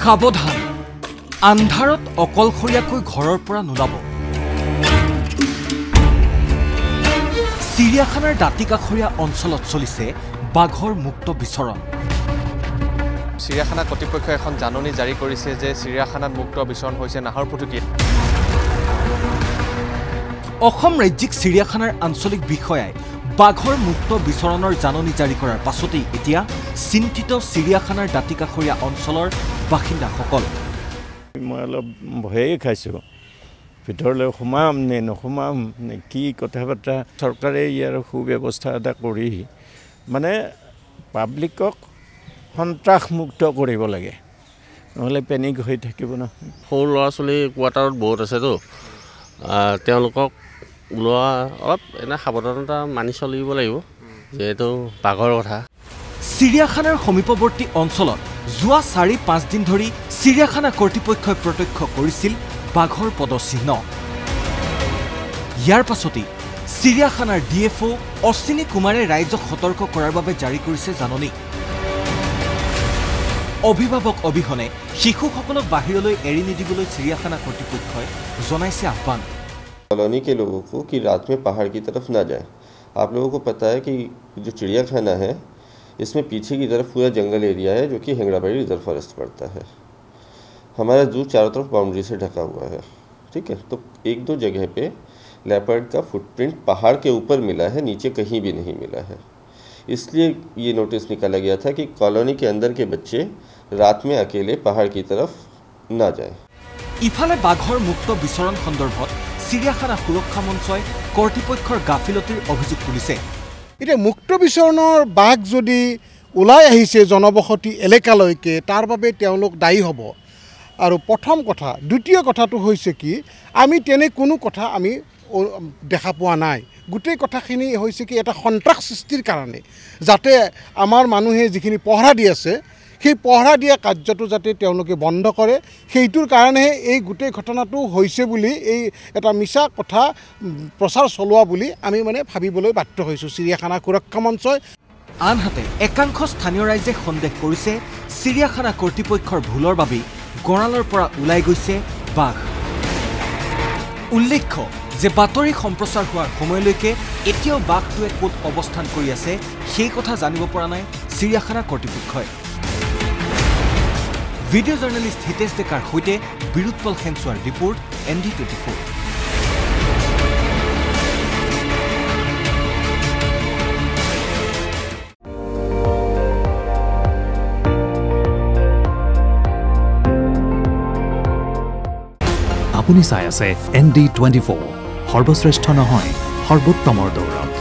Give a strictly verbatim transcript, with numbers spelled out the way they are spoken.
সাৱধান আন্ধাৰত অকলশৰীয়াকৈ ঘৰৰ পৰা নোলাব চিৰিয়াখানাৰ দাঁতিকাষৰীয়া অঞ্চলত চলিছে বাঘৰ মুক্ত বিচৰণ চিৰিয়াখানা কৰ্তৃপক্ষই এখন জাননী জাৰি কৰিছে যে চিৰিয়াখানাত মুক্ত বিচৰণ হৈছে নাহৰপুতুকীত অসম ৰাজ্যিক চিৰিয়াখানাৰ আঞ্চলিক বিষয়াই বাঘৰ মুক্ত বিচৰণৰ জাননী জাৰি কৰাৰ পাছতেই এতিয়া চিন্তিত চিৰিয়াখানাৰ দাঁতিকাষৰীয়া অঞ্চলৰ বাসিন্দাসকল মই অলপ ভয়েই খাইছোঁ ভিতৰলৈ সোমাম নে নোসোমাম নে কি কথা বাৰ্তা চৰকাৰে ইয়াৰ সুব্যৱস্থা এটা কৰি মানে পাব্লিকক সন্ত্ৰাসমুক্ত কৰিব লাগে নহ'লে পেনিক হৈ থাকিব ন সৰু ল'ৰা ছোৱালী কোৱাৰ্টাৰত বহুত আছেতো তেওঁলোকক ওলোৱা অলপ এনে সাৱধানতা মানি চলিব লাগিব যিহেতু বাঘৰ কথা চিৰিয়াখানাৰ সমীপৱৰ্তী অঞ্চলত যোৱা চাৰি পাঁচ দিন ধৰি চিৰিয়াখানা কৰ্তৃপক্ষই প্ৰত্যক্ষ কৰিছিল বাঘৰ পদচিহ্ন ইয়াৰ পাছতেই চিৰিয়াখানাৰ ডি এফ অ' অশ্বিনী কুমাৰে ৰাইজক সতৰ্ক কৰাৰ বাবে জাৰি কৰিছে জাননী অভিভাৱক অবিহনে শিশুসকলক বাহিৰলৈ এৰি নিদিবলৈ চিৰিয়াখানা কৰ্তৃপক্ষই জনাইছে আহ্বান कॉलोनी के लोगों को कि रात में पहाड़ की तरफ ना जाए आप लोगों को पता है कि जो चिड़ियाखाना है इसमें पीछे की तरफ पूरा जंगल एरिया है जो कि हेंगड़ाबाड़ी रिजर्व फॉरेस्ट पड़ता है हमारा जू चारों तरफ बाउंड्री से ढका हुआ है ठीक है तो एक दो जगह पे लेपर्ड का फुटप्रिंट पहाड़ के ऊपर मिला है नीचे कहीं भी नहीं मिला है इसलिए ये नोटिस निकाला गया था कि कॉलोनी के अंदर के बच्चे रात में अकेले पहाड़ की तरफ ना जाए इफाले बाघर मुक्त विचरण सन्दर्भत চিৰিয়াখানা সুৰক্ষা মঞ্চই কৰ্তৃপক্ষৰ গাফিলতিৰ অভিযোগ তুলিছে এতিয়া মুক্ত বিচৰণৰ বাঘ যদি ওলাই আহিছে জনবসতি এলেকালৈকে তাৰ বাবে তেওঁলোক দায়ী হ'ব আৰু প্ৰথম কথা দ্বিতীয় কথাটো হৈছে কি আমি তেনে কোনো কথা আমি দেখা পোৱা নাই গোটেই কথাখিনি হৈছে কি এটা সন্ত্ৰাস সৃষ্টিৰ কাৰণে যাতে আমাৰ মানুহে যিখিনি পহৰা দি আছে সেই পহৰা দিয়া কাৰ্যটো যাতে তেওঁলোকে বন্ধ কৰে সেইটোৰ কাৰণেহে এই গোটেই ঘটনাটো হৈছে বুলি এই এটা মিছা কথা প্ৰচাৰ চলোৱা বুলি আমি মানে ভাবিবলৈ বাধ্য হৈছোঁ চিৰিয়াখানা সুৰক্ষা মঞ্চই আনহাতে একাংশ স্থানীয় ৰাইজে সন্দেহ কৰিছে চিৰিয়াখানা কৰ্তৃপক্ষৰ ভুলৰ বাবেই গঁৰালৰ পৰা ওলাই গৈছে বাঘ উল্লেখ্য যে বাতৰি সম্প্ৰচাৰ হোৱাৰ সময়লৈকে এতিয়াও বাঘটোৱে ক'ত অৱস্থান কৰি আছে সেই কথা জানিব পৰা নাই চিৰিয়াখানা কৰ্তৃপক্ষই ভিডিও জাৰ্নেলিষ্ট হিতেশ ডেকাৰ সৈতে বিৰুৎপল খেনচুৱাৰ report N D twenty four আপুনি চাই আছে এন ডি টুৱেণ্টি ফ'ৰ সৰ্বশ্ৰেষ্ঠ নহয় সৰ্বোত্তমৰ দৌৰত